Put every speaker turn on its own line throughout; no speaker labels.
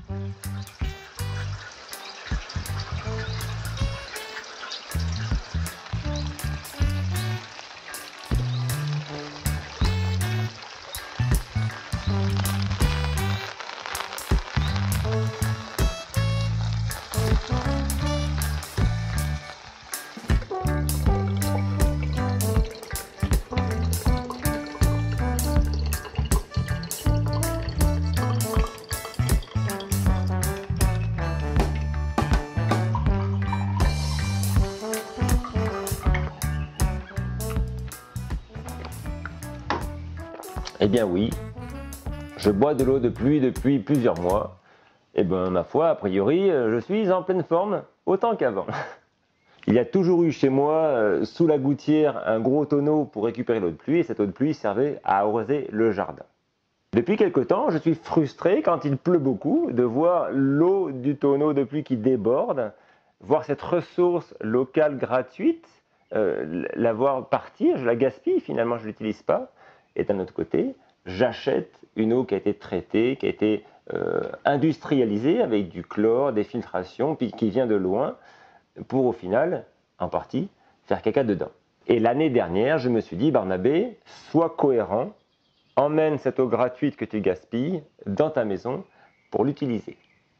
Eh bien oui, je bois de l'eau de pluie depuis plusieurs mois. Et ben ma foi, a priori, je suis en pleine forme, autant qu'avant. Il y a toujours eu chez moi, sous la gouttière, un gros tonneau pour récupérer l'eau de pluie, et cette eau de pluie servait à arroser le jardin. Depuis quelque temps, je suis frustré quand il pleut beaucoup de voir l'eau du tonneau de pluie qui déborde, voir cette ressource locale gratuite, la voir partir, je la gaspille, finalement je ne l'utilise pas. Et d'un autre côté, j'achète une eau qui a été traitée, qui a été industrialisée avec du chlore, des filtrations, puis qui vient de loin, pour au final, en partie, faire caca dedans. Et l'année dernière, je me suis dit, Barnabé, sois cohérent, emmène cette eau gratuite que tu gaspilles dans ta maison pour l'utiliser.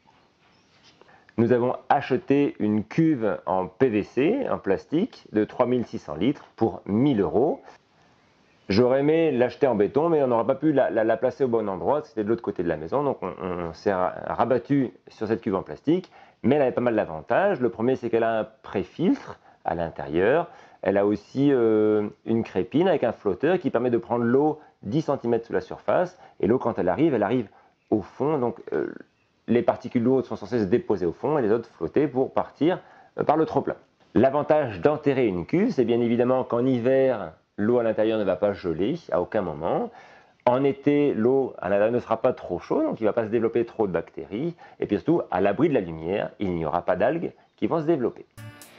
Nous avons acheté une cuve en PVC, en plastique, de 3600 litres pour 1000 €. J'aurais aimé l'acheter en béton, mais on n'aurait pas pu la placer au bon endroit, c'était de l'autre côté de la maison, donc on s'est rabattu sur cette cuve en plastique, mais elle avait pas mal d'avantages. Le premier, c'est qu'elle a un pré-filtre à l'intérieur, elle a aussi une crépine avec un flotteur qui permet de prendre l'eau 10 cm sous la surface, et l'eau, quand elle arrive au fond, donc les particules lourdes sont censées se déposer au fond, et les autres flotter pour partir par le trop-plein. L'avantage d'enterrer une cuve, c'est bien évidemment qu'en hiver, l'eau à l'intérieur ne va pas geler à aucun moment. En été, l'eau à l'intérieur ne sera pas trop chaude, donc il ne va pas se développer trop de bactéries. Et puis surtout, à l'abri de la lumière, il n'y aura pas d'algues qui vont se développer.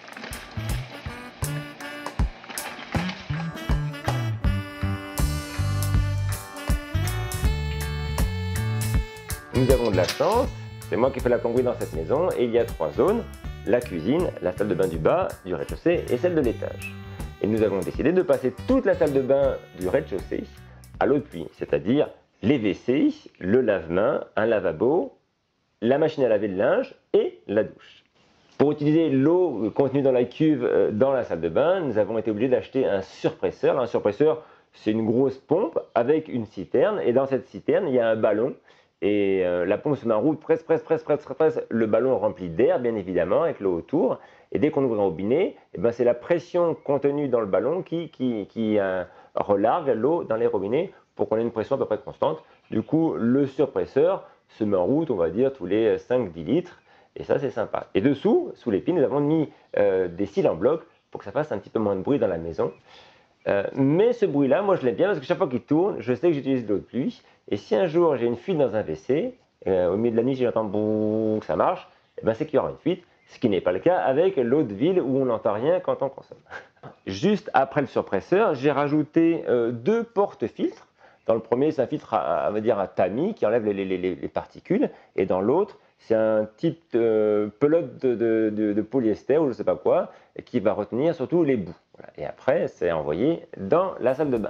Nous avons de la chance, c'est moi qui fais la plomberie dans cette maison, et il y a 3 zones, la cuisine, la salle de bain du bas, du rez-de-chaussée et celle de l'étage. Et nous avons décidé de passer toute la salle de bain du rez-de-chaussée à l'eau de pluie, c'est-à-dire les WC, le lave-mains, un lavabo, la machine à laver le linge et la douche. Pour utiliser l'eau contenue dans la cuve dans la salle de bain, nous avons été obligés d'acheter un surpresseur. Un surpresseur, c'est une grosse pompe avec une citerne, et dans cette citerne, il y a un ballon. Et la pompe se met en route, presse, le ballon rempli d'air, bien évidemment, avec l'eau autour. Et dès qu'on ouvre un robinet, c'est la pression contenue dans le ballon qui relargue l'eau dans les robinets pour qu'on ait une pression à peu près constante. Du coup, le surpresseur se met en route, on va dire, tous les 5-10 litres. Et ça, c'est sympa. Et dessous, sous les pieds, nous avons mis des cils en bloc pour que ça fasse un petit peu moins de bruit dans la maison. Mais ce bruit-là, moi je l'aime bien parce que chaque fois qu'il tourne, je sais que j'utilise de l'eau de pluie. Et si un jour j'ai une fuite dans un WC, au milieu de la nuit, si j'entends boum, que ça marche, c'est qu'il y aura une fuite, ce qui n'est pas le cas avec l'eau de ville où on n'entend rien quand on consomme. Juste après le surpresseur, j'ai rajouté 2 porte-filtres. Dans le premier, c'est un filtre à tamis qui enlève les particules, et dans l'autre, c'est un type de pelote de polyester ou je ne sais pas quoi, qui va retenir surtout les bouts. Voilà. Et après, c'est envoyé dans la salle de bain.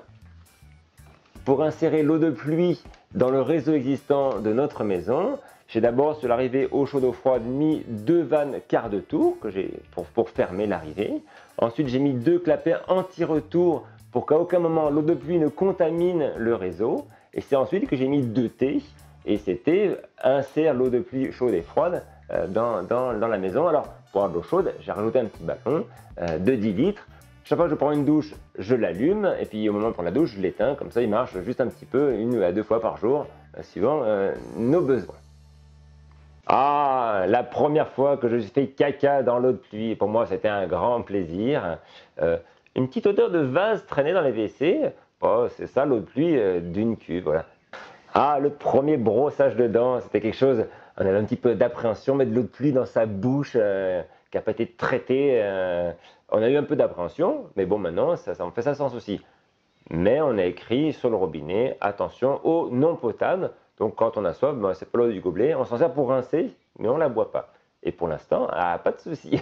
Pour insérer l'eau de pluie dans le réseau existant de notre maison, j'ai d'abord, sur l'arrivée eau chaude eau froide, mis 2 vannes quart de tour pour fermer l'arrivée. Ensuite, j'ai mis 2 clapets anti-retour pour qu'à aucun moment l'eau de pluie ne contamine le réseau. Et c'est ensuite que j'ai mis 2 T, et c'était insère l'eau de pluie chaude et froide dans la maison. Alors, pour avoir de l'eau chaude, j'ai rajouté un petit ballon de 10 litres. Chaque fois que je prends une douche, je l'allume, et puis au moment de prendre la douche, je l'éteins. Comme ça, il marche juste un petit peu, 1 à 2 fois par jour, suivant nos besoins. Ah, la première fois que je fais caca dans l'eau de pluie, pour moi, c'était un grand plaisir. Une petite odeur de vase traînait dans les WC. Oh, c'est ça l'eau de pluie d'une cuve, voilà. Ah, le premier brossage de dents, c'était quelque chose, on avait un petit peu d'appréhension, mettre de l'eau de pluie dans sa bouche qui n'a pas été traitée. On a eu un peu d'appréhension, mais bon, maintenant, ça en fait ça sans souci. Mais on a écrit sur le robinet, attention, eau non potable, Donc quand on a soif, ben, c'est pas l'eau du gobelet. On s'en sert pour rincer, mais on ne la boit pas. Et pour l'instant, pas de souci.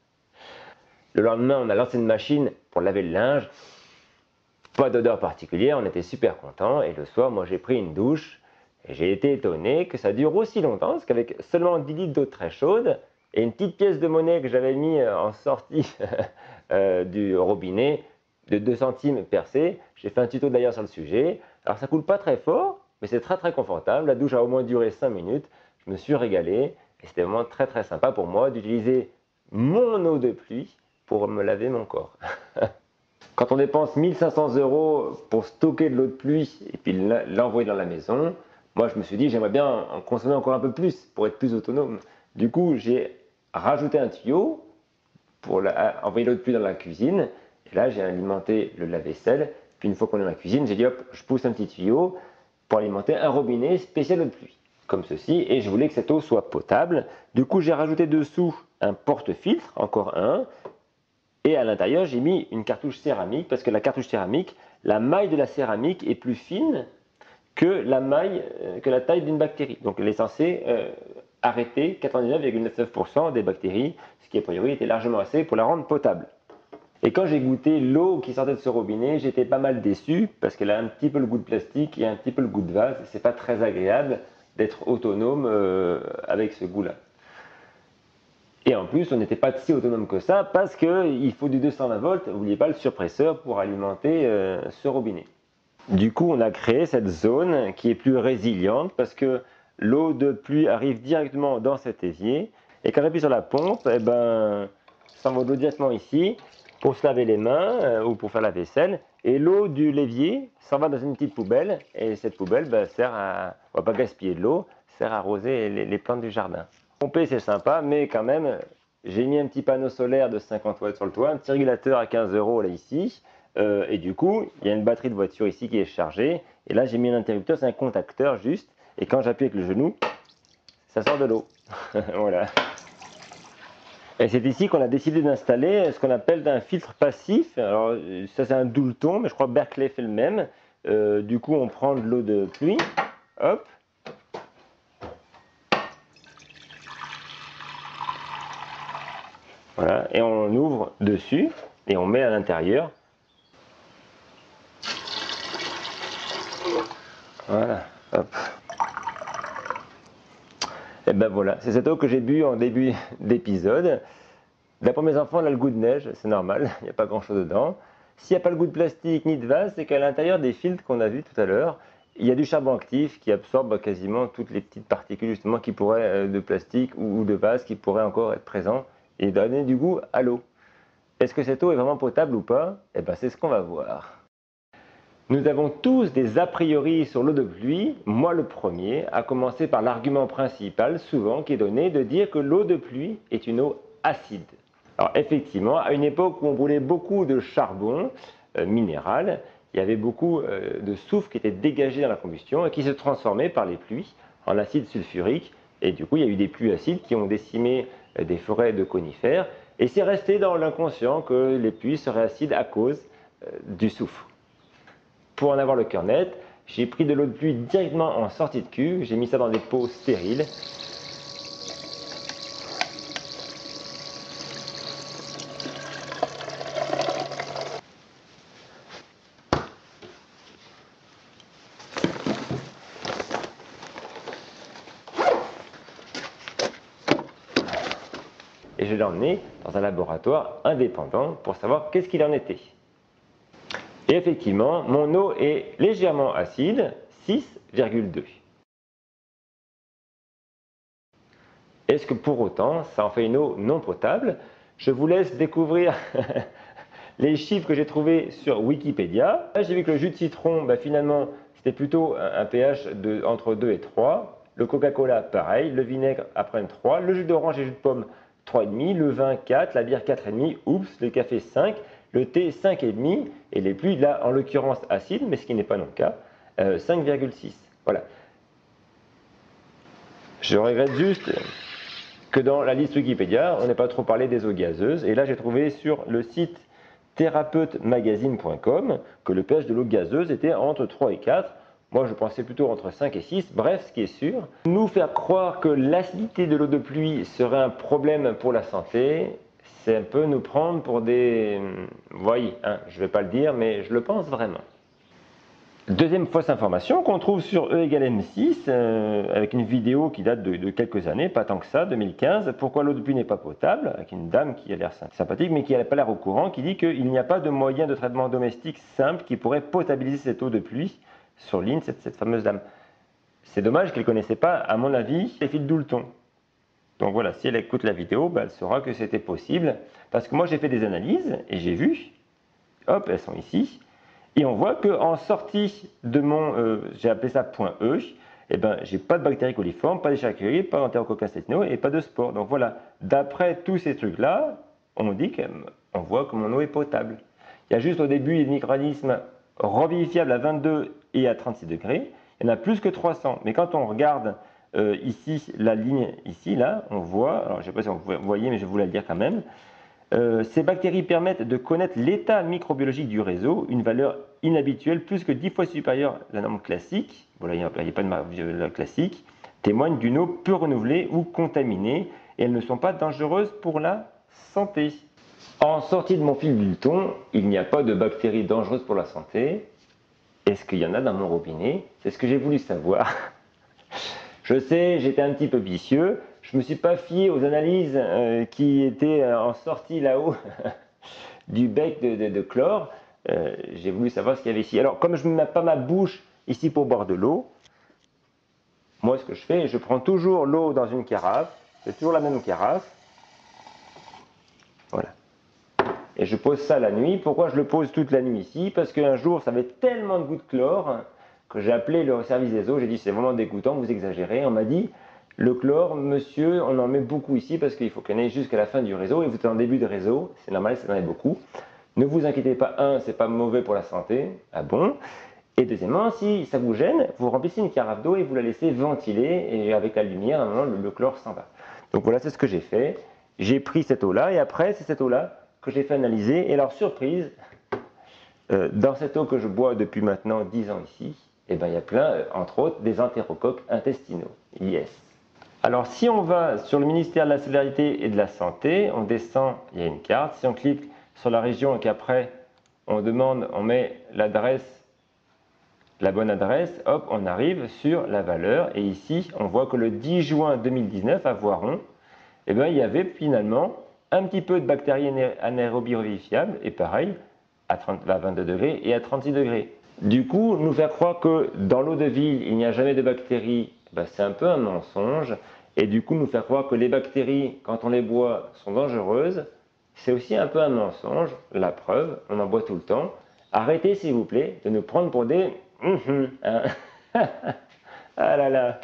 Le lendemain, on a lancé une machine pour laver le linge. Pas d'odeur particulière, on était super contents. Et le soir, moi j'ai pris une douche. Et j'ai été étonné que ça dure aussi longtemps, parce qu'avec seulement 10 litres d'eau très chaude et une petite pièce de monnaie que j'avais mis en sortie du robinet de 2 centimes percée, j'ai fait un tuto d'ailleurs sur le sujet. Alors ça coule pas très fort, mais c'est très très confortable. La douche a au moins duré 5 minutes. Je me suis régalé et c'était vraiment très très sympa pour moi d'utiliser mon eau de pluie pour me laver mon corps. Quand on dépense 1500 € pour stocker de l'eau de pluie et puis l'envoyer dans la maison, moi je me suis dit j'aimerais bien en consommer encore un peu plus pour être plus autonome. Du coup j'ai rajouté un tuyau pour envoyer l'eau de pluie dans la cuisine. Et là j'ai alimenté le lave-vaisselle. Puis une fois qu'on est dans la cuisine, j'ai dit hop, je pousse un petit tuyau pour alimenter un robinet spécial eau de pluie. Comme ceci, et je voulais que cette eau soit potable. Du coup j'ai rajouté dessous un porte-filtre, encore un. Et à l'intérieur, j'ai mis une cartouche céramique parce que la cartouche céramique, la maille de la céramique est plus fine que la taille d'une bactérie. Donc elle est censée arrêter 99,99% des bactéries, ce qui a priori était largement assez pour la rendre potable. Et quand j'ai goûté l'eau qui sortait de ce robinet, j'étais pas mal déçu parce qu'elle a un petit peu le goût de plastique et un petit peu le goût de vase. C'est pas très agréable d'être autonome avec ce goût-là. Et en plus, on n'était pas si autonome que ça parce qu'il faut du 220 volts, n'oubliez pas le surpresseur pour alimenter ce robinet. Du coup, on a créé cette zone qui est plus résiliente parce que l'eau de pluie arrive directement dans cet évier. Et quand j'appuie sur la pompe, eh ben, ça envoie de l'eau directement ici pour se laver les mains ou pour faire la vaisselle. Et l'eau du l'évier s'en va dans une petite poubelle. Et cette poubelle sert à, on ne va pas gaspiller de l'eau, sert à arroser les plantes du jardin. Pomper c'est sympa, mais quand même, j'ai mis un petit panneau solaire de 50 watts sur le toit, un petit régulateur à 15 € là ici, et du coup, il y a une batterie de voiture ici qui est chargée, et là j'ai mis un interrupteur, c'est un contacteur juste, et quand j'appuie avec le genou, ça sort de l'eau. Voilà. Et c'est ici qu'on a décidé d'installer ce qu'on appelle un filtre passif. Alors ça c'est un Doulton, mais je crois que Berkeley fait le même. Du coup on prend de l'eau de pluie, hop. Voilà, et on ouvre dessus et on met à l'intérieur. Voilà, hop. Et ben voilà, c'est cette eau que j'ai bu en début d'épisode. D'après mes enfants, elle a le goût de neige, c'est normal, il n'y a pas grand chose dedans. S'il n'y a pas le goût de plastique ni de vase, c'est qu'à l'intérieur des filtres qu'on a vus tout à l'heure, il y a du charbon actif qui absorbe quasiment toutes les petites particules justement qui pourraient de plastique ou de vase qui pourraient encore être présents et donner du goût à l'eau. Est-ce que cette eau est vraiment potable ou pas? Eh bien, c'est ce qu'on va voir. Nous avons tous des a priori sur l'eau de pluie, moi le premier, à commencer par l'argument principal, souvent, qui est donné de dire que l'eau de pluie est une eau acide. Alors effectivement, à une époque où on brûlait beaucoup de charbon minéral, il y avait beaucoup de soufre qui était dégagé dans la combustion et qui se transformait par les pluies en acide sulfurique. Et du coup, il y a eu des pluies acides qui ont décimé des forêts de conifères. Et c'est resté dans l'inconscient que les pluies seraient acides à cause du soufre. Pour en avoir le cœur net, j'ai pris de l'eau de pluie directement en sortie de cuve, j'ai mis ça dans des pots stériles. Et je l'ai emmené dans un laboratoire indépendant pour savoir qu'est-ce qu'il en était. Et effectivement, mon eau est légèrement acide, 6,2. Est-ce que pour autant, ça en fait une eau non potable? Je vous laisse découvrir les chiffres que j'ai trouvés sur Wikipédia. Là, j'ai vu que le jus de citron, finalement, c'était plutôt un pH entre 2 et 3. Le Coca-Cola, pareil. Le vinaigre, après 3. Le jus d'orange et le jus de pomme, 3,5. Le vin, 4. La bière, 4,5. Oups, le café, 5. Le thé 5,5 et les pluies, là en l'occurrence acides, mais ce qui n'est pas non le cas, 5,6. Voilà. Je regrette juste que dans la liste Wikipédia, on n'ait pas trop parlé des eaux gazeuses. Et là, j'ai trouvé sur le site thérapeutesmagazine.com que le pH de l'eau gazeuse était entre 3 et 4. Moi, je pensais plutôt entre 5 et 6. Bref, ce qui est sûr, nous faire croire que l'acidité de l'eau de pluie serait un problème pour la santé, c'est un peu nous prendre pour des... Vous voyez, hein, je ne vais pas le dire, mais je le pense vraiment. Deuxième fausse information qu'on trouve sur E égale M6, avec une vidéo qui date de quelques années, pas tant que ça, 2015. Pourquoi l'eau de pluie n'est pas potable, avec une dame qui a l'air sympathique, mais qui n'a pas l'air au courant, qui dit qu'il n'y a pas de moyen de traitement domestique simple qui pourrait potabiliser cette eau de pluie. Sur ligne, cette fameuse dame. C'est dommage qu'elle ne connaissait pas, à mon avis, les fils d'Oulton. Donc voilà, si elle écoute la vidéo, elle saura que c'était possible. Parce que moi, j'ai fait des analyses et j'ai vu, hop, elles sont ici. Et on voit qu'en sortie de mon, j'ai appelé ça point E, eh ben, j'ai pas de bactéries coliformes, pas d'échacularies, pas d'entérococcus intestinaux et pas de spores. Donc voilà, d'après tous ces trucs-là, on dit qu'on voit que mon eau est potable. Il y a juste au début des micro-organismes revivifiables à 22 et à 36 degrés. Il y en a plus que 300. Mais quand on regarde ici, la ligne ici, là, on voit, alors je ne sais pas si vous voyez, mais je vais vous la dire quand même. Ces bactéries permettent de connaître l'état microbiologique du réseau, une valeur inhabituelle, plus que 10 fois supérieure à la norme classique, voilà, il n'y a pas de marque classique, témoigne d'une eau peu renouvelée ou contaminée, et elles ne sont pas dangereuses pour la santé. En sortie de mon fil d'Oulton, il n'y a pas de bactéries dangereuses pour la santé. Est-ce qu'il y en a dans mon robinet? C'est ce que j'ai voulu savoir. Je sais, j'étais un petit peu vicieux. Je ne me suis pas fié aux analyses qui étaient en sortie là-haut du bec de chlore. J'ai voulu savoir ce qu'il y avait ici. Alors, comme je ne mets pas ma bouche ici pour boire de l'eau, moi, ce que je fais, je prends toujours l'eau dans une carafe. C'est toujours la même carafe. Voilà. Et je pose ça la nuit. Pourquoi je le pose toute la nuit ici? Parce qu'un jour, ça avait tellement de gouttes de chlore que j'ai appelé le service des eaux. J'ai dit, c'est vraiment dégoûtant, vous exagérez. On m'a dit, le chlore, monsieur, on en met beaucoup ici parce qu'il faut qu'il y en ait jusqu'à la fin du réseau. Et vous êtes en début de réseau, c'est normal, ça en est beaucoup. Ne vous inquiétez pas, un, c'est pas mauvais pour la santé. Ah bon? Et deuxièmement, si ça vous gêne, vous remplissez une carafe d'eau et vous la laissez ventiler. Et avec la lumière, à un moment, le chlore s'en va. Donc voilà, c'est ce que j'ai fait. J'ai pris cette eau-là et après, c'est cette eau-là que j'ai fait analyser. Et alors, surprise, dans cette eau que je bois depuis maintenant 10 ans ici, eh ben, il y a plein, entre autres, des entérocoques intestinaux. Yes. Alors, si on va sur le ministère de la Solidarité et de la Santé, on descend, il y a une carte. Si on clique sur la région et qu'après, on demande, on met l'adresse, la bonne adresse, hop, on arrive sur la valeur. Et ici, on voit que le 10 juin 2019, à Voiron, eh ben, il y avait finalement un petit peu de bactéries anaérobies revivifiables, et pareil, à 22 degrés et à 36 degrés. Du coup, nous faire croire que dans l'eau de ville, il n'y a jamais de bactéries, ben, c'est un peu un mensonge. Et du coup, nous faire croire que les bactéries, quand on les boit, sont dangereuses, c'est aussi un peu un mensonge. La preuve, on en boit tout le temps. Arrêtez, s'il vous plaît, de nous prendre pour des... hein. Ah là là.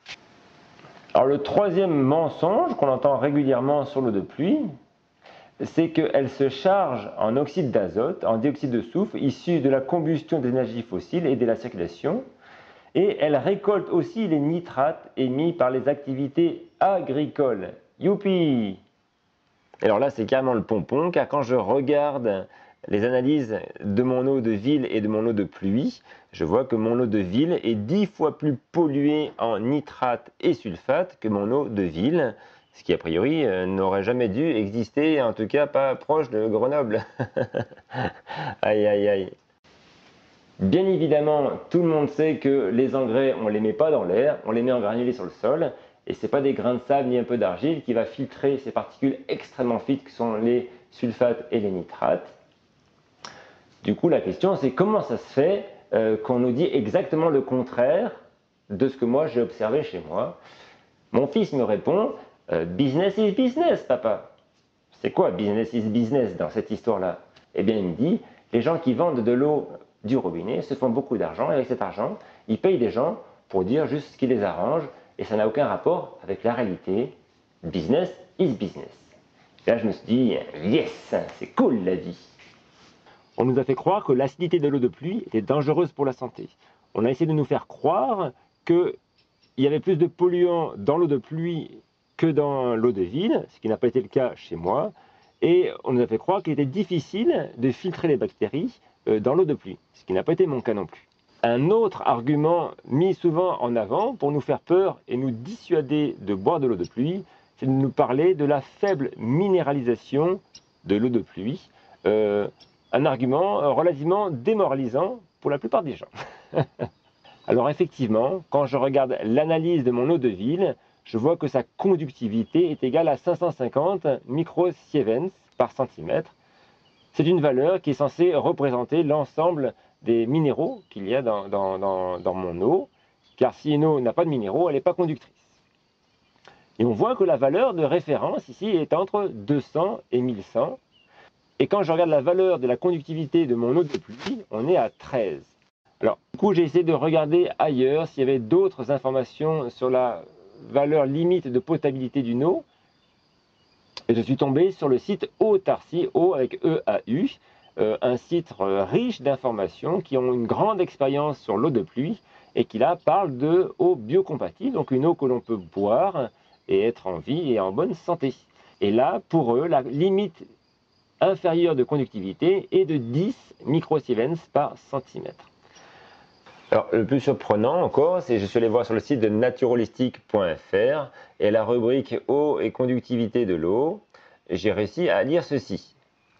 Alors le troisième mensonge qu'on entend régulièrement sur l'eau de pluie, c'est qu'elle se charge en oxyde d'azote, en dioxyde de soufre, issu de la combustion des énergies fossiles et de la circulation, et elle récolte aussi les nitrates émis par les activités agricoles. Youpi! Alors là, c'est carrément le pompon, car quand je regarde les analyses de mon eau de ville et de mon eau de pluie, je vois que mon eau de ville est 10 fois plus polluée en nitrate et sulfate que mon eau de ville, ce qui a priori n'aurait jamais dû exister, en tout cas pas proche de Grenoble. Aïe aïe aïe. Bien évidemment, tout le monde sait que les engrais, on ne les met pas dans l'air, on les met en granulés sur le sol, et ce n'est pas des grains de sable ni un peu d'argile qui va filtrer ces particules extrêmement fines que sont les sulfates et les nitrates. Du coup, la question, c'est comment ça se fait qu'on nous dit exactement le contraire de ce que moi j'ai observé chez moi. Mon fils me répond business is business, papa. C'est quoi business is business dans cette histoire-là? Eh bien, il me dit les gens qui vendent de l'eau du robinet se font beaucoup d'argent et avec cet argent, ils payent des gens pour dire juste ce qui les arrange et ça n'a aucun rapport avec la réalité. Business is business. Et là, je me suis dit yes, c'est cool la vie. On nous a fait croire que l'acidité de l'eau de pluie était dangereuse pour la santé. On a essayé de nous faire croire qu'il y avait plus de polluants dans l'eau de pluie que dans l'eau de ville, ce qui n'a pas été le cas chez moi. Et on nous a fait croire qu'il était difficile de filtrer les bactéries dans l'eau de pluie, ce qui n'a pas été mon cas non plus. Un autre argument mis souvent en avant pour nous faire peur et nous dissuader de boire de l'eau de pluie, c'est de nous parler de la faible minéralisation de l'eau de pluie. Un argument relativement démoralisant pour la plupart des gens. Alors effectivement, quand je regarde l'analyse de mon eau de ville, je vois que sa conductivité est égale à 550 microsievens par centimètre. C'est une valeur qui est censée représenter l'ensemble des minéraux qu'il y a dans mon eau, car si une eau n'a pas de minéraux, elle n'est pas conductrice. Et on voit que la valeur de référence ici est entre 200 et 1100. Et quand je regarde la valeur de la conductivité de mon eau de pluie, on est à 13. Alors, du coup, j'ai essayé de regarder ailleurs s'il y avait d'autres informations sur la valeur limite de potabilité d'une eau. Et je suis tombé sur le site Eau-Tarsi, eau avec E-A-U, un site riche d'informations qui ont une grande expérience sur l'eau de pluie et qui là parle de eau biocompatible, donc une eau que l'on peut boire et être en vie et en bonne santé. Et là, pour eux, la limite inférieure de conductivité est de 10 microsievens par centimètre. Alors, le plus surprenant encore, c'est que je suis allé voir sur le site de naturalistic.fr et la rubrique eau et conductivité de l'eau, j'ai réussi à lire ceci.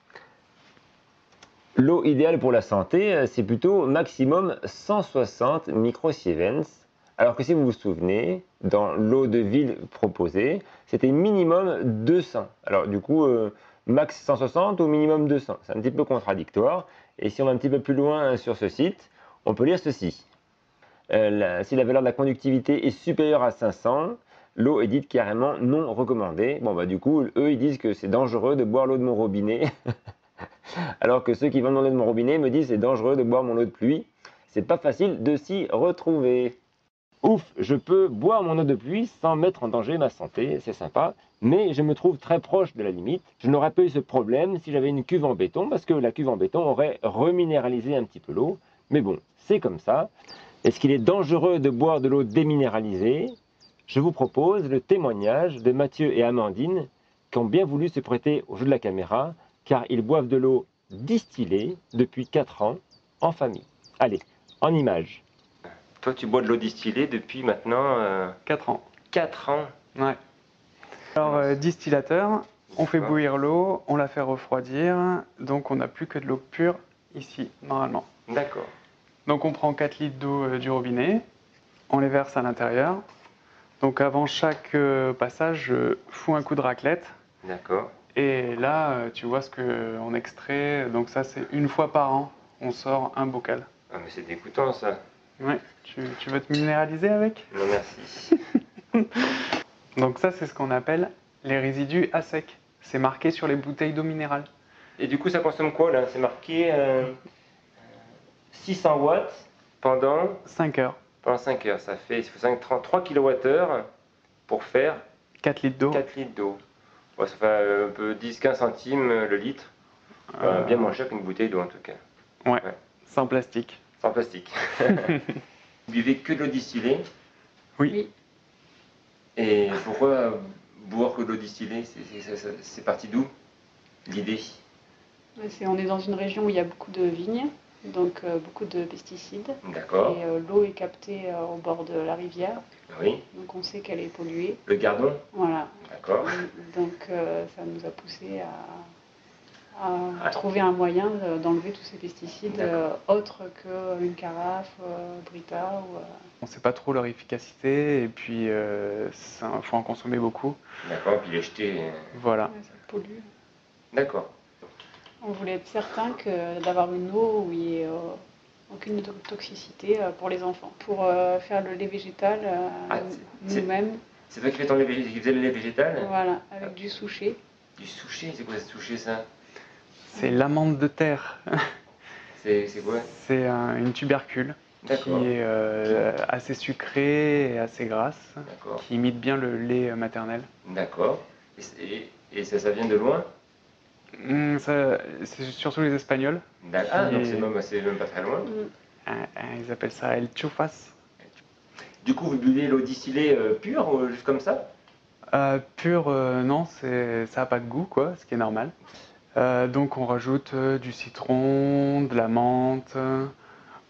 L'eau idéale pour la santé, c'est plutôt maximum 160 microsievens, alors que si vous vous souvenez, dans l'eau de ville proposée, c'était minimum 200. Alors du coup, max 160 ou minimum 200, c'est un petit peu contradictoire. Et si on va un petit peu plus loin sur ce site, on peut lire ceci. Si la valeur de la conductivité est supérieure à 500, l'eau est dite carrément non recommandée. Bon bah du coup, eux ils disent que c'est dangereux de boire l'eau de mon robinet, alors que ceux qui vendent l'eau de mon robinet me disent que c'est dangereux de boire mon eau de pluie. C'est pas facile de s'y retrouver. Ouf, je peux boire mon eau de pluie sans mettre en danger ma santé, c'est sympa, mais je me trouve très proche de la limite. Je n'aurais pas eu ce problème si j'avais une cuve en béton, parce que la cuve en béton aurait reminéralisé un petit peu l'eau. Mais bon, c'est comme ça. Est-ce qu'il est dangereux de boire de l'eau déminéralisée? Je vous propose le témoignage de Mathieu et Amandine qui ont bien voulu se prêter au jeu de la caméra, car ils boivent de l'eau distillée depuis 4 ans en famille. Allez, en image. Toi, tu bois de l'eau distillée depuis maintenant
4 ans.
4 ans.
Ouais. Alors, distillateur, on fait bouillir l'eau, on la fait refroidir, donc on n'a plus que de l'eau pure ici, normalement.
D'accord.
Donc on prend 4 litres d'eau du robinet, on les verse à l'intérieur. Donc avant chaque passage, je fous un coup de raclette.
D'accord.
Et là, tu vois ce qu'on extrait. Donc ça, c'est une fois par an, on sort un bocal.
Ah, mais c'est dégoûtant ça.
Ouais, tu veux te minéraliser avec?
Non, merci.
Donc ça, c'est ce qu'on appelle les résidus à sec. C'est marqué sur les bouteilles d'eau minérale.
Et du coup, ça consomme quoi là? C'est marqué 600 watts pendant
5 heures.
Pendant 5 heures. Ça fait 3 kWh pour faire
4 litres d'eau.
4 litres d'eau. Ouais, ça fait un peu 10-15 centimes le litre. Bien moins cher qu'une bouteille d'eau en tout cas.
Ouais, sans plastique.
Sans plastique. Vous buvez que de l'eau distillée?
Oui.
Et pourquoi boire que de l'eau distillée? C'est parti d'où l'idée?
On est dans une région où il y a beaucoup de vignes, donc beaucoup de pesticides.
D'accord.
Et l'eau est captée au bord de la rivière.
Oui.
Donc on sait qu'elle est polluée.
Le Gardon?
Voilà.
D'accord.
Donc ça nous a poussé à trouver un moyen d'enlever tous ces pesticides autres qu'une carafe, Brita.
On ne sait pas trop leur efficacité et puis il faut en consommer beaucoup.
D'accord, puis les jeter.
Voilà.
Ouais, ça pollue.
D'accord.
On voulait être certain d'avoir une eau où il n'y ait aucune toxicité pour les enfants. Pour faire le lait végétal nous-mêmes.
C'est toi qui faisais le lait végétal?
Voilà, avec du souchet.
Du souchet? C'est quoi ce souchet ça?
C'est l'amande de terre.
C'est quoi?
C'est une tubercule qui est assez sucrée et assez grasse, qui imite bien le lait maternel.
D'accord. Et ça vient de loin?
C'est surtout les Espagnols.
Ah, donc c'est même pas très loin.
Ils appellent ça el chufas.
Du coup, vous buvez l'eau distillée pure ou juste comme ça?
Pure, non, ça n'a pas de goût, quoi, ce qui est normal. Donc on rajoute du citron, de la menthe,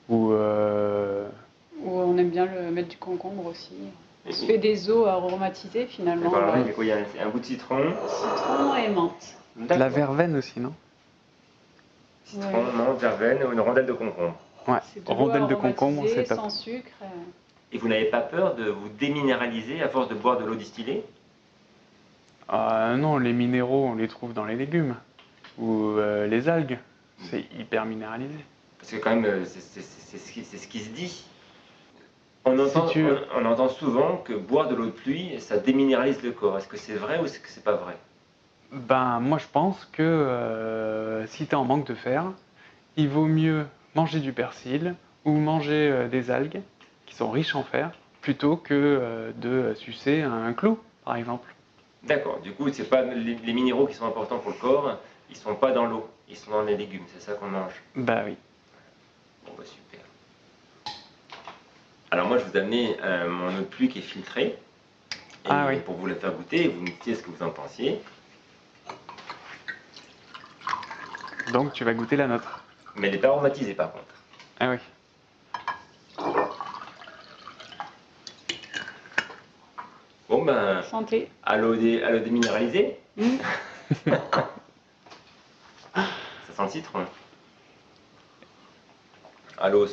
Ou
Ou on aime bien mettre du concombre aussi. On se fait des eaux aromatisées finalement.
Voilà, il y a un bout de citron.
Citron et menthe.
de la verveine aussi, non?
Citron, menthe, verveine ou une rondelle de concombre.
Ouais,
C'est de l'eau
rondelle de concombre,
aromatisée,
c'est top.
sans sucre.
Et vous n'avez pas peur de vous déminéraliser à force de boire de l'eau distillée?
Non, les minéraux, on les trouve dans les légumes. Ou les algues. C'est hyper minéralisé.
Parce que quand même, c'est ce qui se dit. On entend souvent que boire de l'eau de pluie, ça déminéralise le corps. Est-ce que c'est vrai ou est-ce que c'est pas vrai?
Ben, moi je pense que si tu es en manque de fer, il vaut mieux manger du persil ou manger des algues qui sont riches en fer plutôt que de sucer un clou, par exemple.
D'accord, du coup, c'est pas les minéraux qui sont importants pour le corps, ils sont pas dans l'eau, ils sont dans les légumes, c'est ça qu'on mange.
Bah oui.
Bon bah super. Alors moi je vous ai amené mon eau de pluie qui est filtrée. Et
oui.
pour vous la faire goûter, vous me disiez ce que vous en pensiez.
Donc tu vas goûter la nôtre.
Mais elle n'est pas aromatisée par contre.
Ah oui.
Bon ben,
Santé.
à l'eau déminéralisée. Ça sent le citron. À l'eau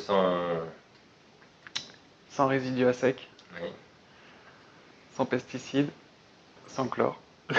sans résidus à sec,
oui.
sans pesticides, sans chlore.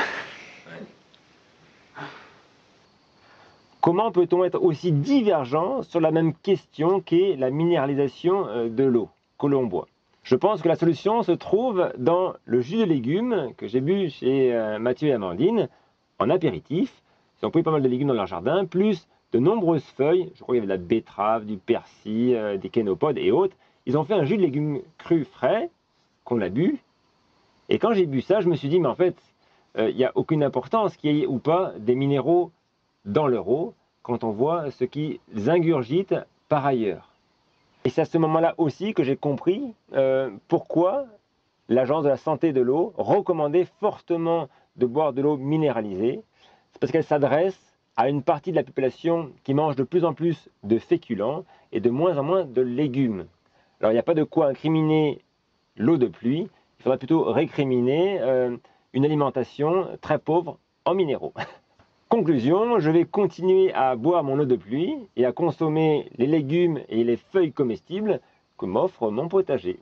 Comment peut-on être aussi divergent sur la même question qu'est la minéralisation de l'eau que l'on boit? Je pense que la solution se trouve dans le jus de légumes que j'ai bu chez Mathieu et Amandine en apéritif. Ils ont pris pas mal de légumes dans leur jardin, plus de nombreuses feuilles. Je crois qu'il y avait de la betterave, du persil, des kénopodes et autres. Ils ont fait un jus de légumes crus frais qu'on a bu. Et quand j'ai bu ça, je me suis dit, mais en fait, il n'y a aucune importance qu'il y ait ou pas des minéraux dans leur eau quand on voit ce qu'ils ingurgitent par ailleurs. Et c'est à ce moment-là aussi que j'ai compris pourquoi l'Agence de la santé de l'eau recommandait fortement de boire de l'eau minéralisée. C'est parce qu'elle s'adresse à une partie de la population qui mange de plus en plus de féculents et de moins en moins de légumes. Alors il n'y a pas de quoi incriminer l'eau de pluie, il faudra plutôt récriminer une alimentation très pauvre en minéraux. Conclusion, je vais continuer à boire mon eau de pluie et à consommer les légumes et les feuilles comestibles que m'offre mon potager.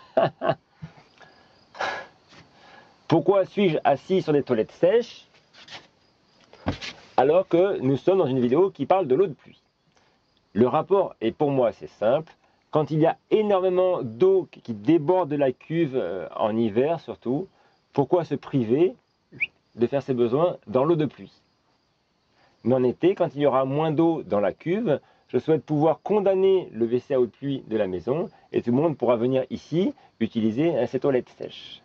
Pourquoi suis-je assis sur des toilettes sèches alors que nous sommes dans une vidéo qui parle de l'eau de pluie? Le rapport est pour moi assez simple. Quand il y a énormément d'eau qui déborde de la cuve en hiver surtout, pourquoi se priver de faire ses besoins dans l'eau de pluie? Mais en été, quand il y aura moins d'eau dans la cuve, je souhaite pouvoir condamner le WC à eau de pluie de la maison et tout le monde pourra venir ici utiliser ces toilettes sèches.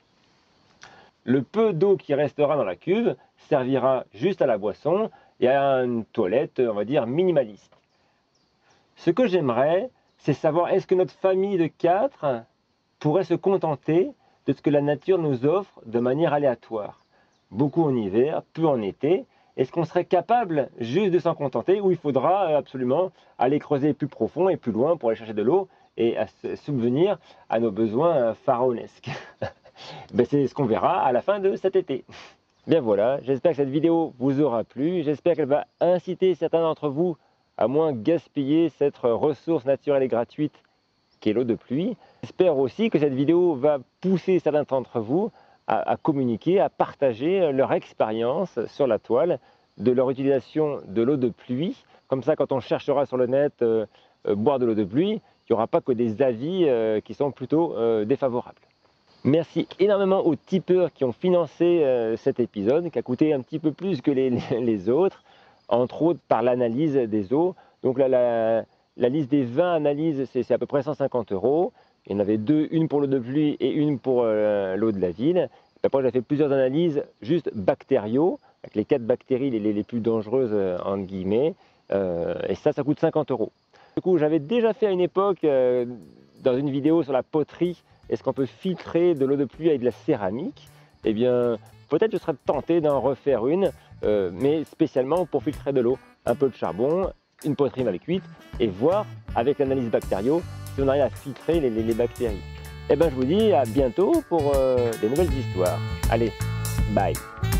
Le peu d'eau qui restera dans la cuve servira juste à la boisson et à une toilette, on va dire, minimaliste. Ce que j'aimerais, c'est savoir est-ce que notre famille de 4 pourrait se contenter de ce que la nature nous offre de manière aléatoire. Beaucoup en hiver, peu en été. Est-ce qu'on serait capable juste de s'en contenter ou il faudra absolument aller creuser plus profond et plus loin pour aller chercher de l'eau et à se subvenir à nos besoins pharaonesques? Ben, c'est ce qu'on verra à la fin de cet été. Bien voilà, j'espère que cette vidéo vous aura plu. J'espère qu'elle va inciter certains d'entre vous à moins gaspiller cette ressource naturelle et gratuite qu'est l'eau de pluie. J'espère aussi que cette vidéo va pousser certains d'entre vous à communiquer, à partager leur expérience sur la toile de leur utilisation de l'eau de pluie. Comme ça, quand on cherchera sur le net boire de l'eau de pluie, il n'y aura pas que des avis qui sont plutôt défavorables. Merci énormément aux tipeurs qui ont financé cet épisode, qui a coûté un petit peu plus que les autres, entre autres par l'analyse des eaux. Donc là, la liste des 20 analyses, c'est à peu près 150 €. Il y en avait deux, une pour l'eau de pluie et une pour l'eau de la ville. Et après, j'ai fait plusieurs analyses juste bactériaux, avec les 4 bactéries les plus dangereuses, entre guillemets. Et ça coûte 50 €. Du coup, j'avais déjà fait à une époque, dans une vidéo sur la poterie, est-ce qu'on peut filtrer de l'eau de pluie avec de la céramique? Eh bien, peut-être je serais tenté d'en refaire une, mais spécialement pour filtrer de l'eau. Un peu de charbon, une poitrine avec 8 et voir avec l'analyse bactériaux si on arrive à filtrer les bactéries. Et ben je vous dis à bientôt pour des nouvelles histoires. Allez, bye.